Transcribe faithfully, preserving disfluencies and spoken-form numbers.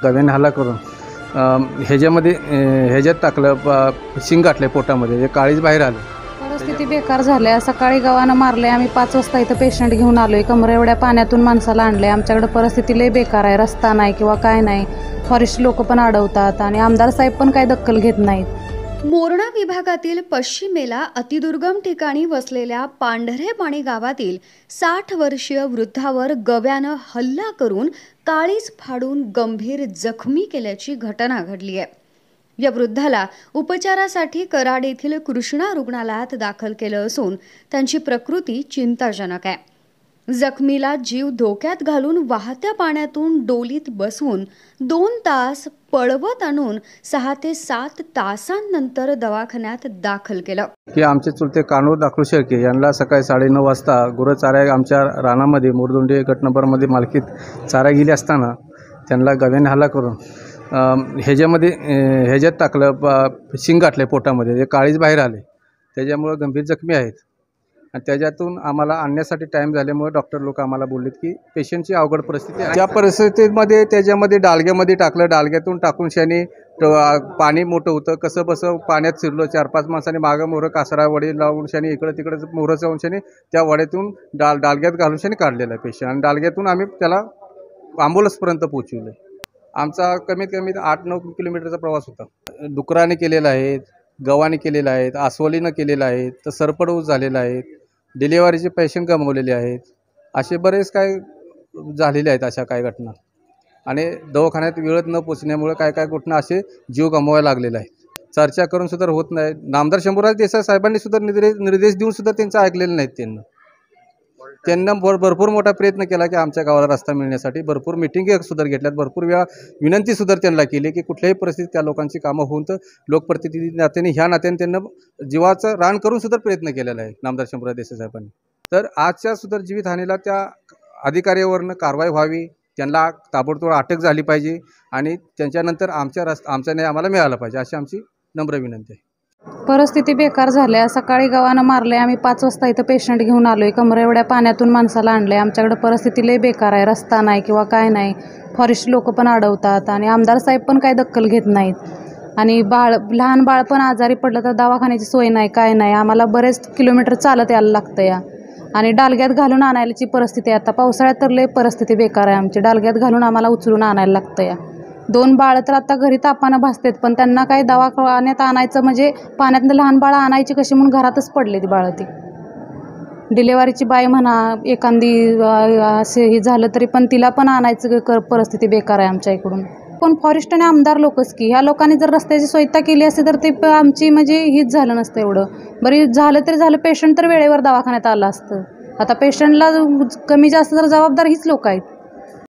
गव्याने हल्ला करून ह्याच्यामध्ये ह्याच्यात टाकलं, शिंग गाठले पोटामध्ये, हे काळीच बाहेर आलं. परिस्थिती बेकार झाल्या. सकाळी गव्हानं मारले. आम्ही पाच वाजता इथं पेशंट घेऊन आलोय. कमरे एवढ्या पाण्यातून माणसाला आणलंय. आमच्याकडे परिस्थिती लय बेकार आहे. रस्ता नाही किंवा काय नाही. फॉरेस्ट लोक पण अडवतात आणि आमदार साहेब पण काय दखल घेत नाहीत. मोरणा विभागातील पश्चिमेला अतिदुर्गम ठिकाणी वसलेल्या पांढरेपाणी गावातील साठ वर्षीय वृद्धावर गव्यानं हल्ला करून काळीज फाडून गंभीर जखमी केल्याची घटना घडली आहे. या वृद्धाला उपचारासाठी कराड येथील कृष्णा रुग्णालयात दाखल केलं असून त्यांची प्रकृती चिंताजनक आहे. जखमीला जीव धोक्यात घालून वाहत्या पाण्यातून डोलीत बसवून दोन तास पळवत आणून सहा ते सात तासांनंतर दवाखान्यात दाखल केलं. की आमचे चुलते कानूर दाखलू शेळके यांना सकाळी साडेनऊ वाजता गुरं चारा आमच्या रानामध्ये मोरदोंडे गट नंबरमध्ये मालकीत चारा गेली असताना त्यांना गव्याने हल्ला करून ह्याच्यामध्ये ह्याच्यात टाकलं, शिंग गाठले पोटामध्ये, हे काळीच बाहेर आले. त्याच्यामुळं गंभीर जखमी आहेत. आणि त्याच्यातून आम्हाला आणण्यासाठी टाईम झाल्यामुळे डॉक्टर लोक आम्हाला बोललेत की पेशंटची अवघड परिस्थिती आहे. त्या परिस्थितीमध्ये त्याच्यामध्ये डालग्यामध्ये टाकलं. डालग्यातून टाकून शानी पाणी मोठं होतं. कसं बसं पाण्यात शिरलो. चार पाच माणसांनी मागं मोहरं कासरा वडे लावून शानी इकडं तिकडं मोहरं जाऊन शानी त्या वड्यातून डाल डालग्यात घालून शानी काढलेला आहे पेशंट. आणि डालग्यातून आम्ही त्याला ॲम्ब्युलन्सपर्यंत पोहोचवलं. आमचा कमीत कमी आठ नऊ किलोमीटरचा प्रवास होता. डुकराने केलेला आहे, गव्हाने केलेला आहे, आस्वलीनं केलेला आहे, तर सरपडूस झालेला आहे, डिलिव्हरीचे पेशंट गमावलेले आहेत. असे बरेच काय झालेले आहेत अशा काही घटना. आणि दवाखान्यात वेळेत न पोचण्यामुळे काय काय घटना असे जीव गमवायला लागलेला आहे. चर्चा करून सुद्धा होत नाही. नामदार शंभूराज देसाई साहेबांनी सुद्धा निर्देश निर्देश देऊन सुद्धा त्यांचं ऐकलेलं नाहीत. त्यांना त्यांना भर भरपूर मोठा प्रयत्न केला की आमच्या गावाला रस्ता मिळण्यासाठी. भरपूर मिटिंगी सुद्धा घेतल्यात. भरपूर वेळा विनंती सुद्धा त्यांना केली की कुठल्याही परिस्थितीत त्या लोकांची कामं होऊन तर लोकप्रतिनिधी नात्याने ह्या नात्याने त्यांना जीवाचं रान करून सुद्धा प्रयत्न केलेला आहे नामदार शंभूराज देसाई साहेबांनी. तर आजच्या सुद्धा जीवितहानीला त्या अधिकाऱ्यावरनं कारवाई व्हावी, त्यांना ताबडतोब अटक झाली पाहिजे आणि त्यांच्यानंतर आमच्या रस्ता आमचा न्याय आम्हाला मिळाला पाहिजे अशी आमची नम्र विनंती आहे. परिस्थिती बेकार झाल्या. सकाळी गव्हानं मारले. आम्ही पाच वाजता इथं पेशंट घेऊन आलोय. कमरे एवढ्या पाण्यातून माणसाला आणलंय. आमच्याकडे परिस्थिती लय बेकार आहे. रस्ता नाही किंवा काय नाही. फॉरेस्ट लोक पण अडवतात आणि आमदार साहेब पण काय दखल घेत नाहीत. आणि बाळ लहान बाळ पण आजारी पडलं तर दवाखान्याची सोय नाही, काय नाही. आम्हाला बरेच किलोमीटर चालत यायला लागतं या. आणि डालग्यात घालून आणायची परिस्थिती आहे. आता पावसाळ्यात तर लय परिस्थिती बेकार आहे आमची. डालग्यात घालून आम्हाला उचलून आणायला लागतं या. दोन बाळ तर आता घरी तापानं भासतात, पण त्यांना काही दवाखान्यात आणायचं म्हणजे पाण्यातनं लहान बाळं आणायची कशी म्हणून घरातच पडले ती बाळं. ती डिलेवरीची बाई म्हणा एखादी असे हे झालं तरी पण तिला पण आणायचं कर परिस्थिती बेकार आहे आमच्या इकडून. पण फॉरेस्ट आणि आमदार लोकच की ह्या लोकांनी जर रस्त्याची सोयता केली असते तर ते आमची म्हणजे हीच झालं नसतं एवढं. बरी झालं तरी झालं, पेशंट तर वेळेवर दवाखान्यात आलं असतं. आता पेशंटला कमी जास्त तर जबाबदार हीच लोक आहेत.